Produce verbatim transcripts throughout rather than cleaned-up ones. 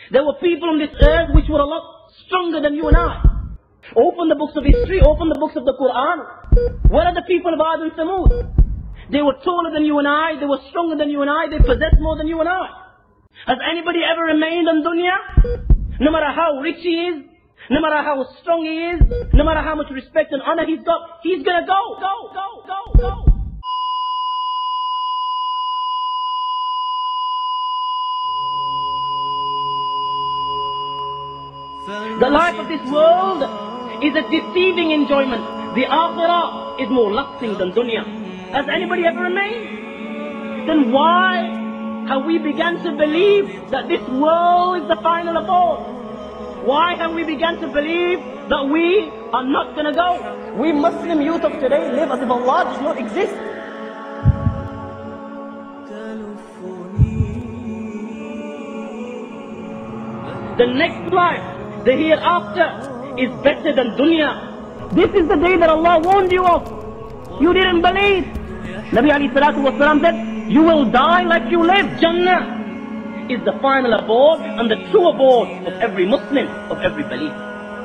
There were people on this earth which were a lot stronger than you and I. Open the books of history, open the books of the Quran. Where are the people of Ad and Thamud? They were taller than you and I, they were stronger than you and I, they possessed more than you and I. Has anybody ever remained on dunya? No matter how rich he is, no matter how strong he is, no matter how much respect and honor he's got, he's gonna go, go, go, go, go. The life of this world is a deceiving enjoyment. The akhirah is more lasting than dunya. Has anybody ever remained? Then why have we begun to believe that this world is the final abode? Why have we begun to believe that we are not going to go? We Muslim youth of today live as if Allah does not exist. The next life, the hereafter, is better than dunya. This is the day that Allah warned you of. You didn't believe. Nabi alayhi salatu wasalam said, you will die like you live. Jannah is the final abode and the true abode of every Muslim, of every believer.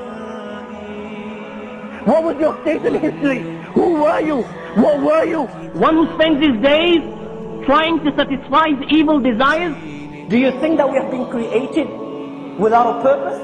What was your state in history? Who were you? What were you? One who spends his days trying to satisfy his evil desires? Do you think that we have been created without a purpose?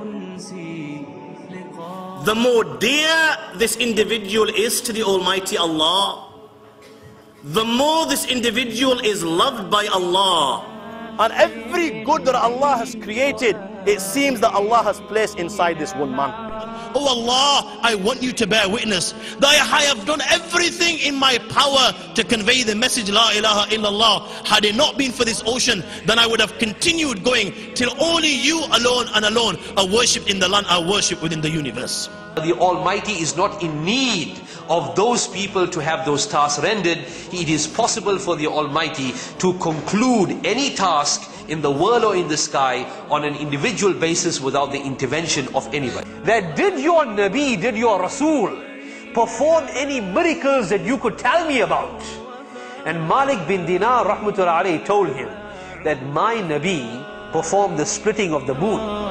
The more dear this individual is to the Almighty Allah, the more this individual is loved by Allah. And every good that Allah has created, it seems that Allah has placed inside this one man. Oh Allah, I want you to bear witness that I have done everything in my power to convey the message La ilaha illallah. Had it not been for this ocean, then I would have continued going till only you alone and alone are worshipped in the land, are worshipped within the universe. The Almighty is not in need of those people to have those tasks rendered. It is possible for the Almighty to conclude any task in the world or in the sky on an individual basis without the intervention of anybody. That did your Nabi, did your Rasul perform any miracles that you could tell me about? And Malik bin Dinar rahmatullahi alayhi told him that my Nabi performed the splitting of the moon.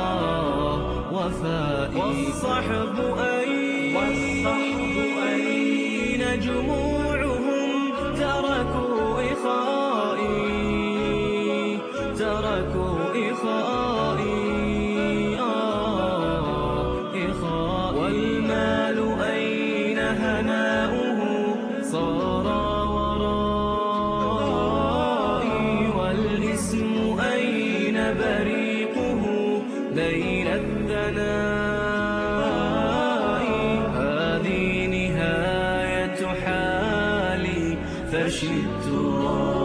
فشدت